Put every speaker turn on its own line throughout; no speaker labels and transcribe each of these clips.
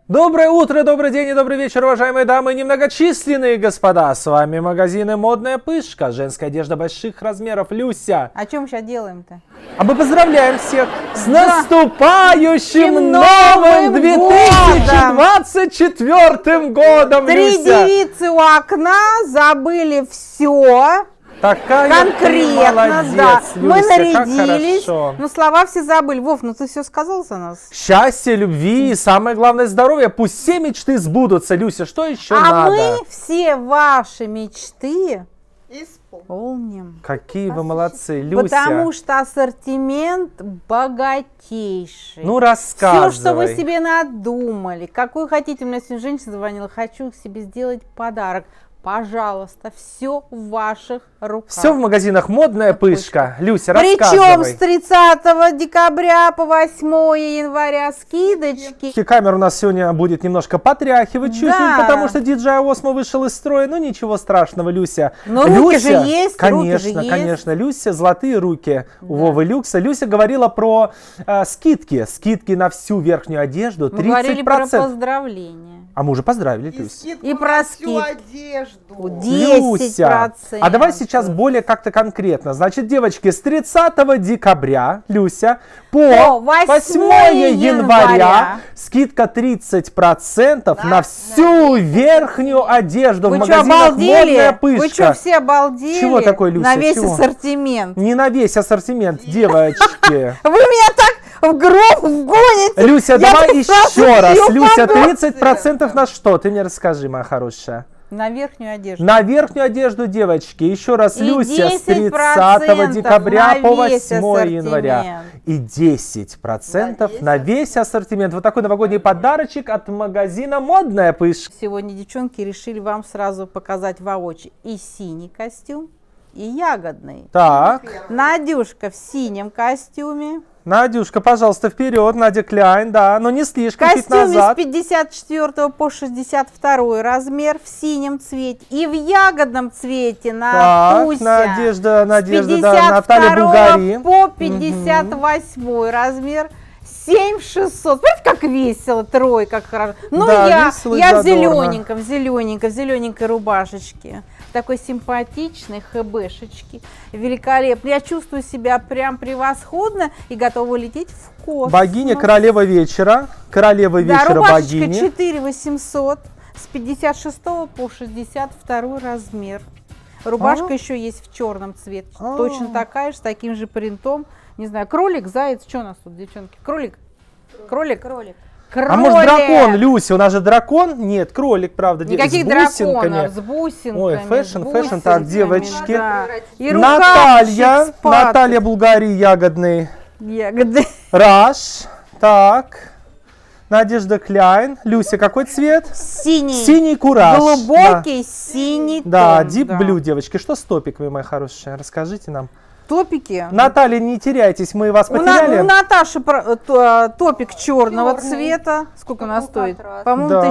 Доброе утро, добрый день и добрый вечер, уважаемые дамы и немногочисленные господа. С вами магазины «Модная пышка». Женская одежда больших размеров. Люся.
А что мы сейчас делаем-то?
А мы поздравляем всех с наступающим новым 2024 годом,
Три
Люся.
девицы у окна забыли все.
Такая
Конкретно,
молодец,
да.
Люся,
Мы
как
нарядились,
хорошо.
но слова все забыли. Вов, ну ты все сказал за нас.
Счастья, любви и самое главное здоровья. Пусть все мечты сбудутся, Люся. Что еще
А
надо?
мы все ваши мечты исполним.
Какие вы молодцы, Люся.
Потому что ассортимент богатейший.
Ну, рассказывай.
Все, что вы себе надумали. Какую хотите, у меня сегодня женщина звонила, хочу себе сделать подарок. Пожалуйста, все в ваших руках.
Все в магазинах «Модная пышка». Люся,
Причем
рассказывай.
с 30 декабря по 8 января скидочки.
Камера у нас сегодня будет немножко потряхивать чуть-чуть,
Да.
потому что DJI Osmo вышел из строя. Ну ничего страшного, Люся.
Но руки же есть,
Конечно,
руки же
конечно. Люся, золотые руки у Вовы Люкса. Люся говорила про скидки. Скидки на всю верхнюю одежду 30%.
Мы говорили про поздравления.
А мы уже поздравили, Люся.
И про скидку.
Одежду.
10%.
Люся, а давай сейчас более как-то конкретно. Значит, девочки, с 30 декабря, Люся, по 8 января скидка 30% на всю верхнюю одежду
Вы
в
что,
магазинах «Модная
обалдели?
пышка».
Вы что, все обалдели?
Чего такое, Люся?
На весь
Чего?
ассортимент.
Не на весь ассортимент, девочки.
Вы меня так в гроб вгоните.
Люся,
Я
давай
тут сразу
еще раз.
ее
Люся,
погоню.
30% на что? Ты мне расскажи, моя хорошая.
На верхнюю одежду.
На верхнюю одежду, девочки. Еще раз,
И
Люся, с
10%
30 декабря
на
по
весь
8 января.
ассортимент.
И 10% на весь ассортимент. Вот такой новогодний подарочек от магазина «Модная пышка».
Сегодня девчонки решили вам сразу показать воочию и синий костюм, и ягодный.
Так,
Надюшка в синем костюме.
Надюшка, пожалуйста, вперед. Надя Кляйн, да, но не слишком, чуть
Костюм из
назад.
54 по 62 размер в синем цвете. И в ягодном цвете на
Так,
Туся.
Надежда,
С
да,
52
Наталья Булгари.
по 58 размер. 7600. Смотрите, как весело, трое, как хорошо. Ну,
Да,
я
весело и
в
задорно.
зелененькой рубашечке. Такой симпатичной хэбэшечки. Великолепно. Я чувствую себя прям превосходно и готова лететь в космос.
Богиня, королева вечера. Королева
Да,
вечера
рубашечка
богини.
4800 с 56 по 62 размер. Рубашка еще есть в черном цвете. Точно такая же, с таким же принтом. Не знаю, кролик, заяц, что у нас тут, девчонки? Кролик? Кролик?
А может дракон, Люся? У нас же дракон? Нет, кролик, правда.
Никаких
с бусинками.
драконов, с бусинками.
Ой, фэшн,
с
фэшн. Так,
бусинками,
девочки.
да. И
Наталья,
рукавчик с патой.
Наталья Булгари, ягодный.
Ягоды.
Раш. Так. Надежда Кляйн. Люся, какой цвет?
Синий.
Синий кураж.
Глубокий синий
Да,
тон.
Deep
да.
Blue, девочки. Что с топиками, мои хорошие? Расскажите нам.
Топики.
Наталья, не теряйтесь, мы вас
У
потеряли.
Наташи топик черного цвета. Сколько у нас стоит? По-моему,
Да.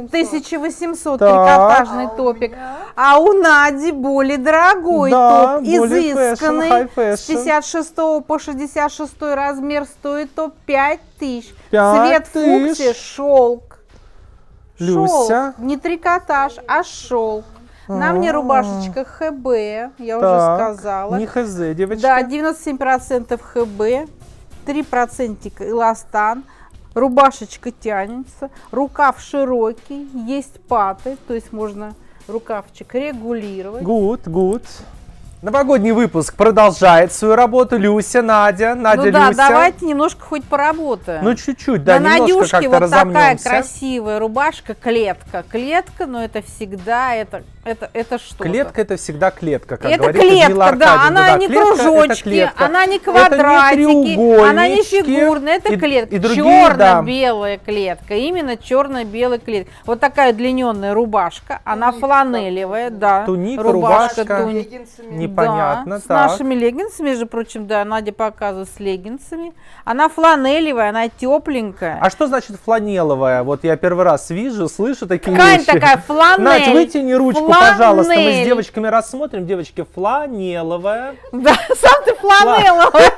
1800
Так.
трикотажный топик. А у Нади более дорогой
Да,
топ,
более
изысканный.
high fashion.
С 56 по 66 размер стоит топ 5000.
5000.
Цвет фуксия, шелк.
Люся.
Шелк. Не трикотаж, а шелк. На мне рубашечка ХБ, я уже
Так,
сказала.
не хз, девочки.
Да, 97% ХБ, 3% эластан, рубашечка тянется, рукав широкий, есть паты, то есть можно рукавчик регулировать.
Good. Новогодний выпуск продолжает свою работу. Люся, Надя,
Ну да,
Люся.
давайте немножко хоть поработаем.
Ну чуть-чуть, да,
На
немножко
Надюшке
как-то
вот такая
разомнемся.
красивая рубашка, клетка. Клетка, но это всегда, это что-то.
Клетка — это всегда клетка, как
Это
говорит
клетка,
Людмила
да,
Аркадьевна.
она не
клетка — это
кружочки,
клетка.
она не
Это
квадратики, она не
треугольнички
фигурная, это
и
клетка,
другие,
черно-белая клетка, именно черно-белая клетка. Вот такая удлиненная рубашка, она фланелевая, да.
Туника,
рубашка,
рубашка.
туника.
Не непонятно.
Да, с нашими леггинсами, между прочим, да, Надя показывает с леггинсами. Она фланелевая, она тепленькая.
А что значит фланеловая? Вот я первый раз вижу, слышу такие
ткань
вещи.
Такая, фланель.
Надь, вытяни ручку, пожалуйста. Мы с девочками рассмотрим. Девочки, фланеловая.
Да, сам ты фланеловая.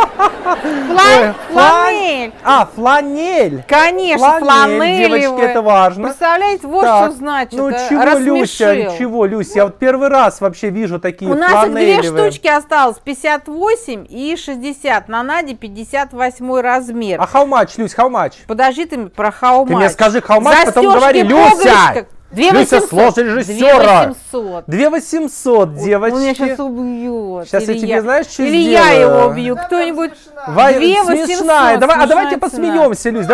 Фланель.
А, фланель.
Конечно, фланель.
Девочки, это важно.
Представляете, вот что значит.
Ну чего, Люся, чего, Люся? Я вот первый раз вообще вижу такие фланелевые.
У нас их 2 штучки осталось, 58 и 60. На Наде 58 размер.
А how much, Люсь, how much?
Подожди ты про how much.
Ты мне скажи how much, потом говори, Люся! Люся, сложь режиссера. 2800, девочки.
Он меня сейчас убьет.
Сейчас я тебе, знаешь, что
или
сделаю?
Я его убью. Кто-нибудь. 2800.
Смешная. Давайте посмеемся, Люсь.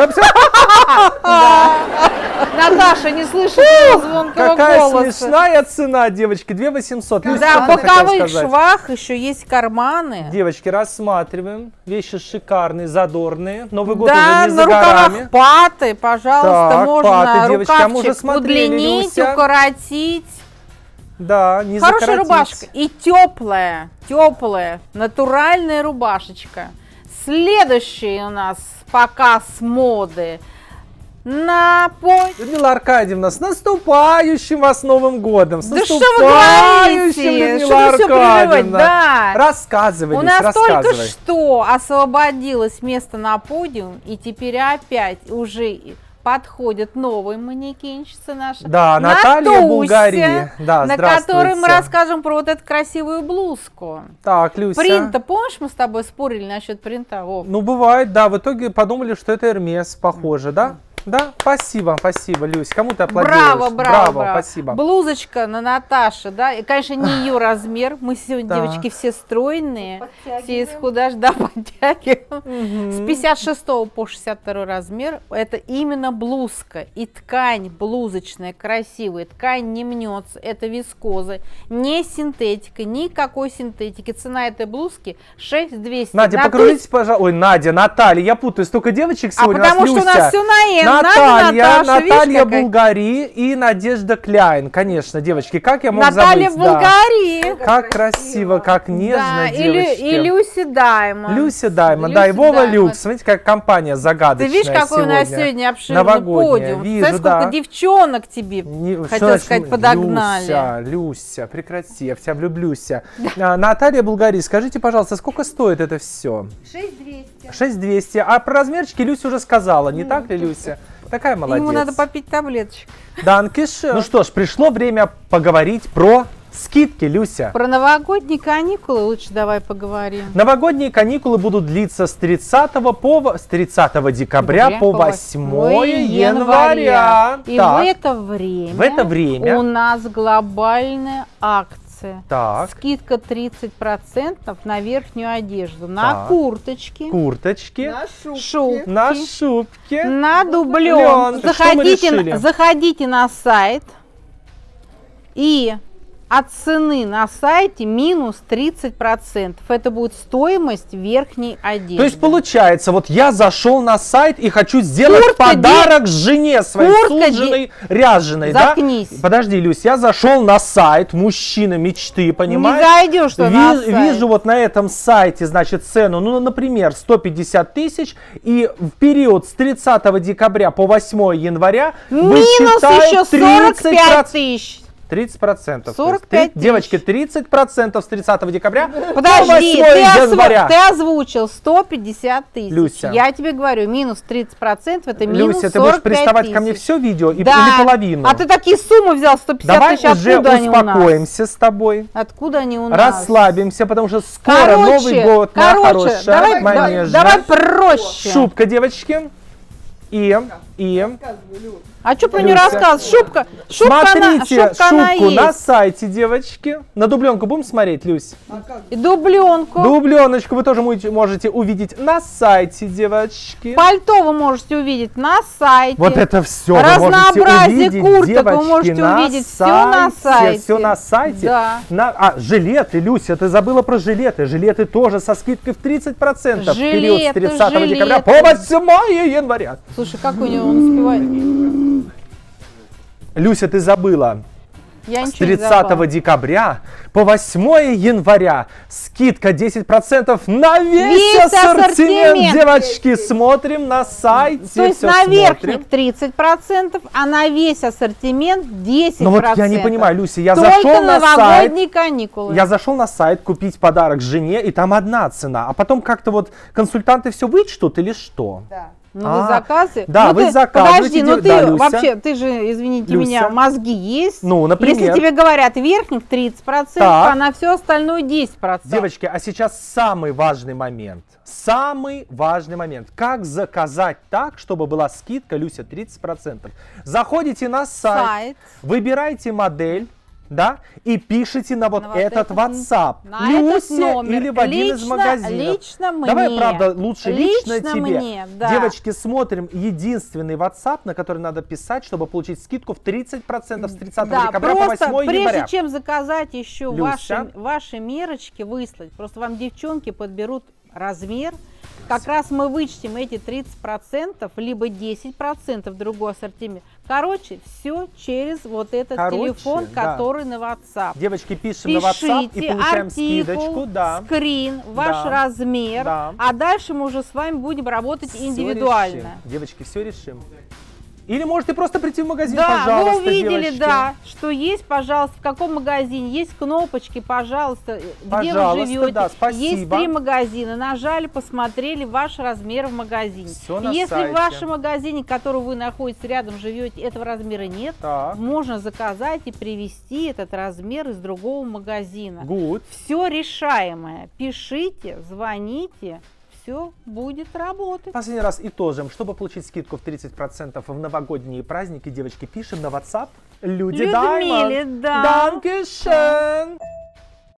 Наташа, не слышит его звонкого
Какая
голоса.
смешная цена, девочки. 2800. Люсь,
да, в боковых швах еще есть карманы.
Девочки, рассматриваем. Вещи шикарные, задорные. Новый год
да,
уже не за
горами.
рукавах
Паты, пожалуйста,
так,
можно
паты, девочки, а мы уже смотрели,
удлинить,
Люся.
укоротить.
Да, не
Хорошая
закоротить.
рубашка и теплая, натуральная рубашечка. Следующий у нас показ моды.
Людмила Аркадьевна, с наступающим вас Новым годом! С
да что вы
наступающим,
говорите?
Людмила Аркадьевна!
Да.
Рассказывай,
У нас только что освободилось место на подиум, и теперь опять уже подходит новая манекенщица наша.
Да, Наталья Булгари. Да,
на которой мы расскажем про вот эту красивую блузку.
Так, Люся.
Принта, помнишь, мы с тобой спорили насчет принта?
Ну, бывает, да. В итоге подумали, что это Эрмес, похоже, да? Да, спасибо, Люсь. Кому ты аплодируешь?
Браво,
спасибо.
Блузочка на Наташе, да, и, конечно, не ее размер. Мы сегодня, девочки, все стройные, все исхудаж, да, подтягиваем. С 56 по 62 размер это именно блузка. И ткань блузочная, красивая, ткань не мнется, это вискоза, не синтетика, никакой синтетики. Цена этой блузки 6200.
Надя, покрутитесь, пожалуйста. Ой, Надя, Наталья, я путаю, столько девочек сегодня.
Потому что у нас все на Н.
Наталья Булгари и Надежда Кляйн. Конечно, девочки, как я мог
Наталья
забыть?
Булгари.
Да. Как красиво, как нежно,
да,
девочки.
И Люси Даймонд.
Люси Даймонд, да, и Вова Люкс. Смотрите, как компания загадочная.
Ты видишь, какой у нас сегодня обширный подиум?
Вижу,
знаешь, сколько девчонок тебе, хотел сказать, подогнали.
Люся, прекрати, я в тебя влюблюсь. Наталья Булгари, скажите, пожалуйста, сколько стоит это все?
6200.
6200. А про размерчики Люся уже сказала, не так ли, Люся? Такая молодец.
Ему надо попить таблеточек.
Данкишн. Ну что ж, пришло время поговорить про скидки, Люся.
Про новогодние каникулы лучше давай поговорим.
Новогодние каникулы будут длиться с 30 декабря по 8 января.
И в это время у нас глобальная акция.
Так.
Скидка 30% на верхнюю одежду, на курточки,
на шубки,
на дублен. Заходите на сайт и от цены на сайте минус 30%. Это будет стоимость верхней одежды.
То есть получается, вот я зашел на сайт и хочу сделать подарок жене своей суженой, ряженой.
Заткнись.
Да? Подожди, Люсь, я зашел на сайт мужчина мечты, понимаешь?
Не зайдешь, что на сайт.
Вижу вот на этом сайте, значит, цену, ну, например, 150 тысяч, и в период с 30 декабря по 8 января
минус еще 45 тысяч.
30%.
45
девочки, 30% с 30 декабря
Подожди,
по 8 января.
Ты озвучил 150 тысяч.
Люся.
Я тебе говорю, минус 30% это минус 45
Люся, ты будешь приставать ко мне все видео или половину?
А ты такие суммы взял, 150 тысяч, откуда они у нас?
Давай уже успокоимся с тобой.
Откуда они у нас?
Расслабимся, потому что скоро Новый год, моя хорошая.
Давай проще.
Шубка, девочки.
А что про нее рассказывать? Шубка
Смотрите шубку
на
сайте, девочки. На дубленку будем смотреть, Люсь?
И дубленку.
Дубленочку вы тоже можете увидеть на сайте, девочки.
Пальто вы можете увидеть на сайте.
Вот это все
разнообразие курток вы можете увидеть все на сайте.
Все на сайте.
Да.
Жилеты, Люся, ты забыла про жилеты. Жилеты тоже со скидкой в 30% в период с 30 декабря по 8 января.
Слушай, как у него он успевает?
Люся, ты забыла.
Я
с 30 декабря по 8 января скидка 10% на весь ассортимент. Девочки, смотрим на сайте.
То есть на верхних 30%, а на весь ассортимент 10%.
Ну вот я не понимаю, Люся, я
только
зашел на сайт.
Каникулы.
Я зашел на сайт купить подарок жене, и там одна цена. А потом как-то вот консультанты все вычтут или что?
Да. Ну, вы заказы.
Да,
ну,
вы заказываете.
Подожди, ну ты вообще, ты же, извините меня, мозги есть.
Ну, например.
Если тебе говорят верхних 30%, а на все остальное 10%.
Девочки, а сейчас самый важный момент. Самый важный момент. Как заказать так, чтобы была скидка, Люся, 30%? Заходите на сайт. Выбираете модель. Да, и пишите на вот этот WhatsApp, Люсе или в один из магазинов.
Лично мне.
Давай, правда, лучше лично тебе.
Мне, да.
Девочки, смотрим единственный WhatsApp, на который надо писать, чтобы получить скидку в 30% с 30 декабря по 8 января.
Прежде чем заказать еще ваши мерочки, выслать, просто вам девчонки подберут размер. Как раз мы вычтем эти 30%, либо 10% другой ассортимент. Короче, все через вот этот телефон, который на WhatsApp.
Девочки, пишем на WhatsApp и получаем скидочку. Да.
Скрин, ваш размер. Да. А дальше мы уже с вами будем работать индивидуально.
Решим. Девочки, все решим. Или можете просто прийти в магазин,
да,
пожалуйста,
вы увидели,
девочки.
Да, что есть, пожалуйста, в каком магазине, есть кнопочки, пожалуйста, где вы живете.
Да, спасибо.
Есть 3 магазина, нажали, посмотрели ваш размер в магазине.
Все на
Если
сайте.
в вашем магазине, который вы находитесь рядом, живете, этого размера нет, можно заказать и привезти этот размер из другого магазина.
Good.
Все решаемое. Пишите, звоните. Все будет работать.
Последний раз итожим. Чтобы получить скидку в 30% в новогодние праздники, девочки, пишем на WhatsApp Людмиле,
да.
Dankeschön.